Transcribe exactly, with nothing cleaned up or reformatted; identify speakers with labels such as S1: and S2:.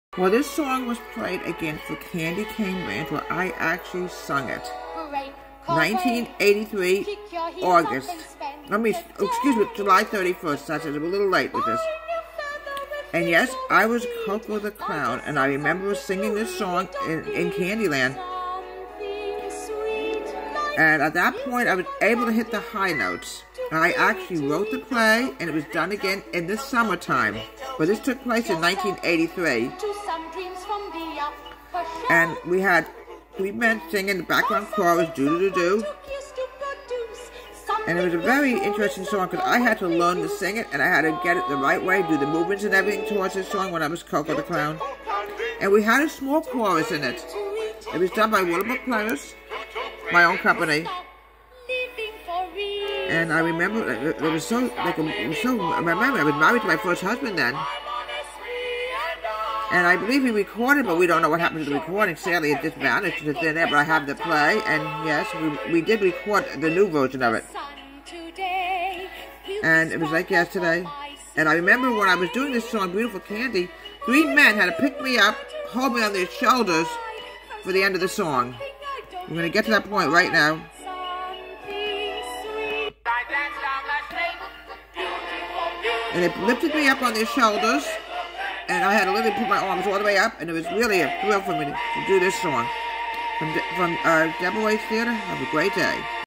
S1: Well, this song was played again for Candy Cane Ranch, where I actually sung it. nineteen eighty-three, August. I mean, excuse me, July thirty-first. That's it. I'm a little late with this. And yes, I was Coco the Clown, and I remember singing this song in, in Candyland. And at that point, I was able to hit the high notes. I actually wrote the play, and it was done again in the summertime. But this took place in nineteen eighty-three. And we had three men singing the background chorus, doo-doo-doo-doo. And it was a very interesting song because I had to learn to sing it, and I had to get it the right way, do the movements and everything towards this song when I was Coco the Clown. And we had a small chorus in it. It was done by Willowbrook Players, my own company. And I remember it was so like it was so. I remember I was married to my first husband then, and I believe he recorded, but we don't know what happened to the recording. Sadly, it just vanished. It's in there, but I have the play, and yes, we we did record the new version of it. And it was like yesterday. And I remember when I was doing this song, "Beautiful Candy," three men had to pick me up, hold me on their shoulders for the end of the song. We're gonna get to that point right now. And they lifted me up on their shoulders, and I had to literally put my arms all the way up, and it was really a thrill for me to, to do this song. From, from uh, Deborah Waits Theater, have a great day.